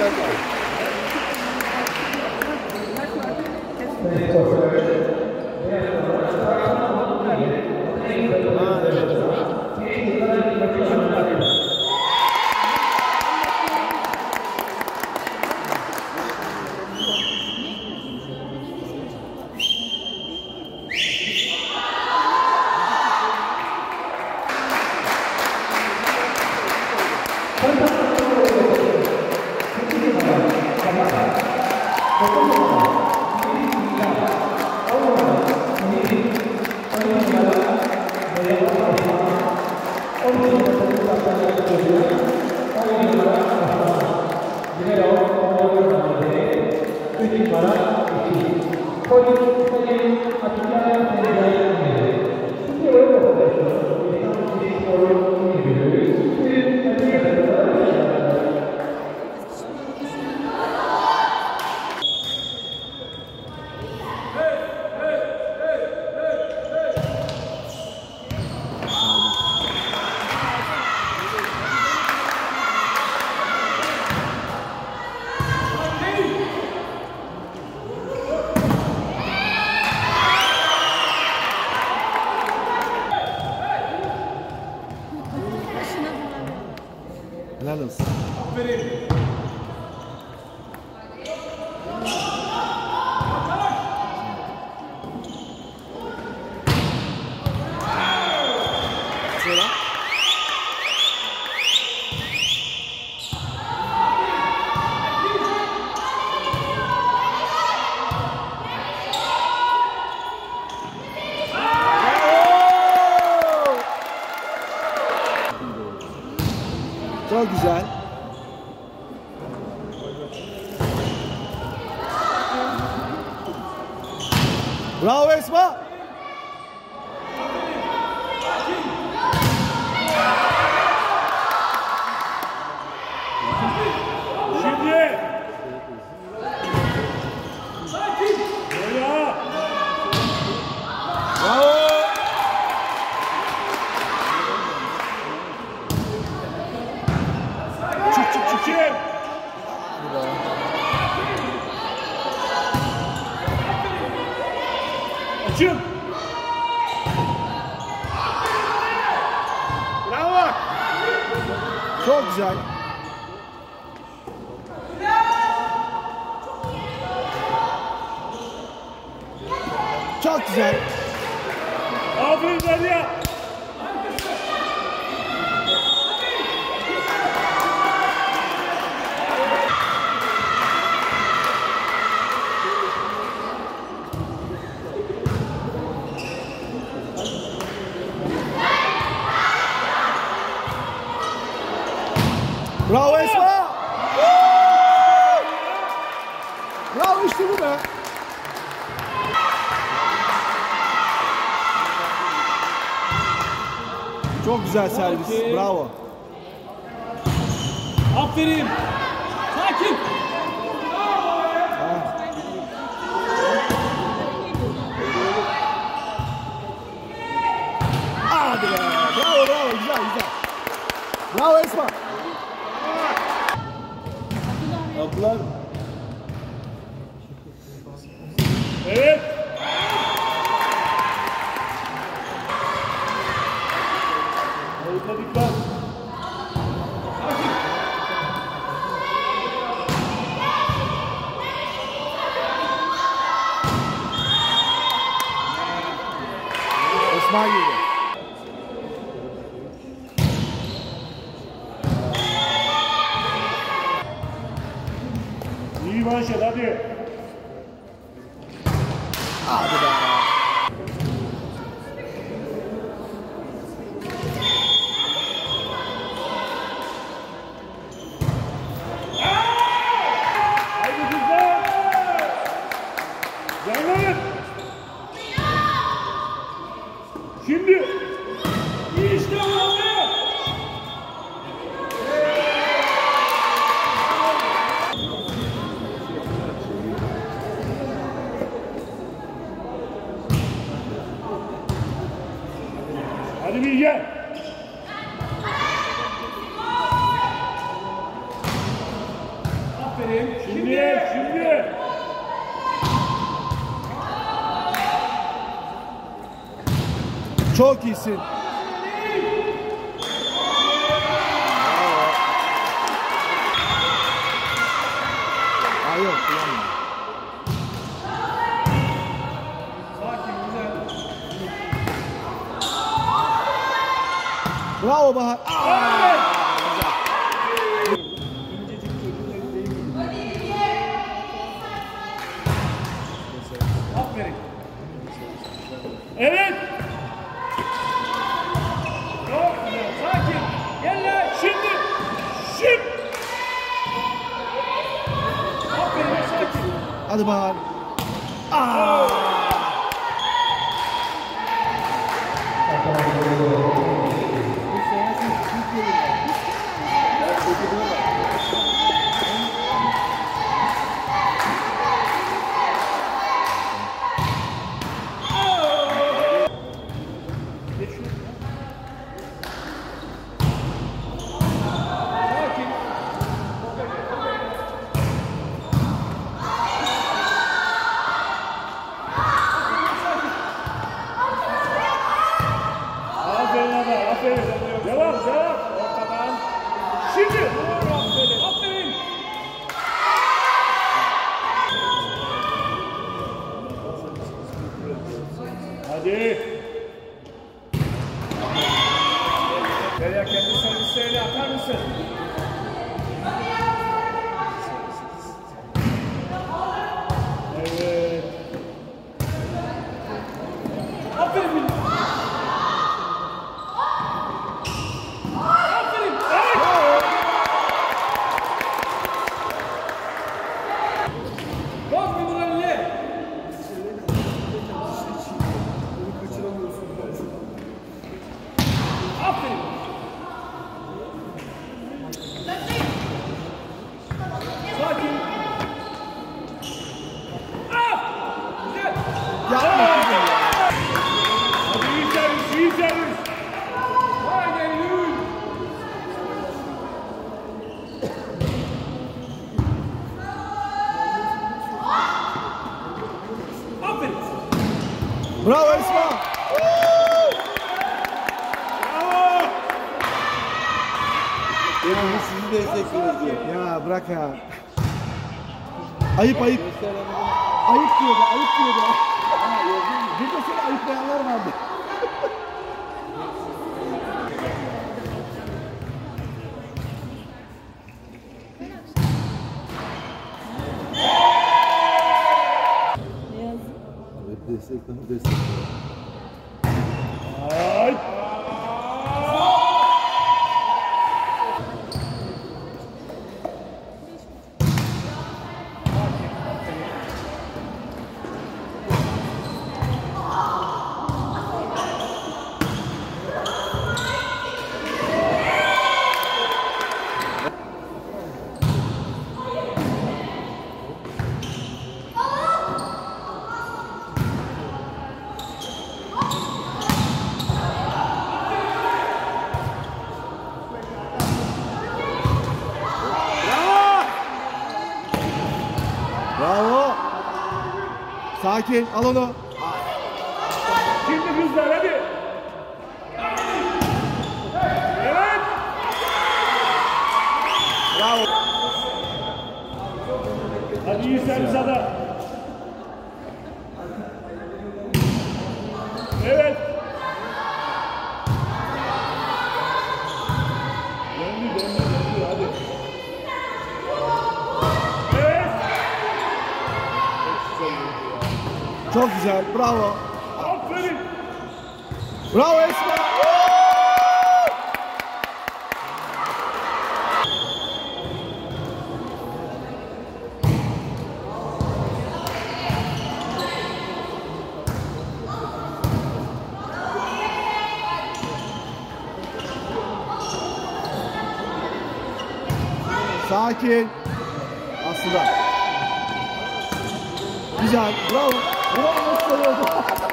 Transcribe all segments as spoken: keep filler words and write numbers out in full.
Helal olsun. Aferin. Sıra. Çok güzel. Bravo Esma. Şimdi. Bravo. Bravo. Çık çık çık çık. Açın. Bravo. Çok güzel. Çok güzel. Aferin Derya. Bravo Esma. Bravo, işte bu be. Çok güzel servis. Bravo. Aferin. Sakin. Hadi be. Bravo bravo. Güzel güzel. Bravo Esma. Ablar. Evet. Orta dikkat. Esma girdi. İyi manşet hadi. Hadi be. Haydi kızlar. Canlarım. Şimdi. İşte oldu. Aferin. Şimdi, şimdi. Çok iyisin. Aa yok, kullanmıyor. Sakin, güzel. Bravo Bahar. Aa! İncecik çocukları değil mi? Aferin. Evet. Çok güzel. Sakin. Gel lan. Şimdi. Şimdi. Aferin. Sakin. Hadi Bahar. Aa! Sakin. Aferin abi, aferin. Devam, devam. Ortadan. Şimdi. Aferin. Aferin. Hadi. Derya kendi servislerini atar mısın? Evet. Aferin Münir. Aferin. Bak Münir önüne. Aferin. Sakin. Ah! Güzel. Yapma kızım ya. Hadi iyi servis, iyi servis. Haydi Eylül. Aferin. Bravo Esma. Bravo. Yani sizi destekliyoruz diyor. Ya bırak ya. Ayıp ayıp. Ayıp diyordu, ayıp diyordu. Burada seni ayıplayanlar vardı. Evet, destekler, destekler. Ay. Bravo. Sakin, al onu. Şimdi kızlar hadi. Evet. Bravo. Hadi iyi servis ada. Evet. Döndü, döndü, döndü. Hadi. Evet. Çok güzel, bravo. Aferin. Bravo Esma. Sakin. Aslında. Güzel, bravo. Bravo, nasıl oluyordu?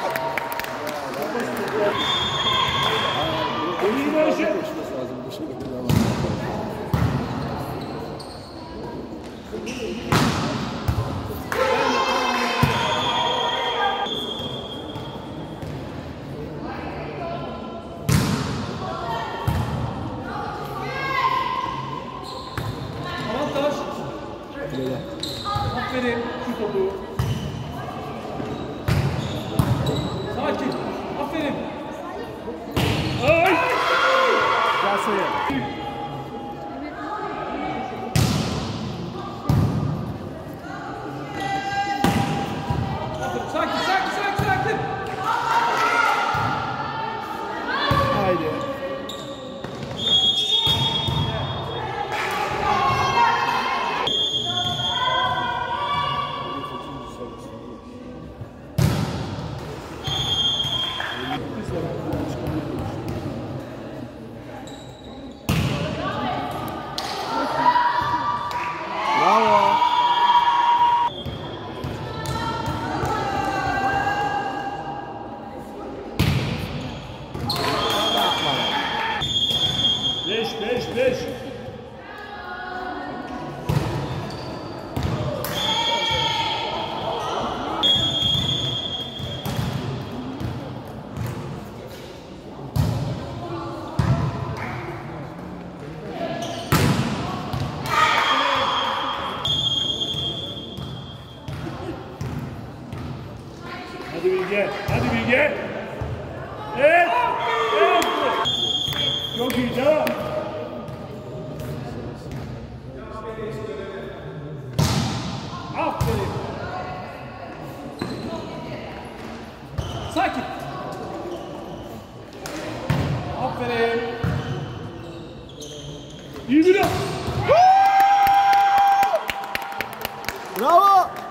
İyi dönüşü. Koşması lazım bu şekilde ama. Böyle. Aferin. Şu topu. Sakin. Aferin. Ay. Gel sayı. Aferin. Sakin, sakin, sakin, sakin. Haydi. Bravo. Beş, beş, beş. Hadi Bilge, hadi Bilge. Evet. Evet. Çok iyi, devam. Aferin. Sakin. Aferin. İyi bir de. Bravo.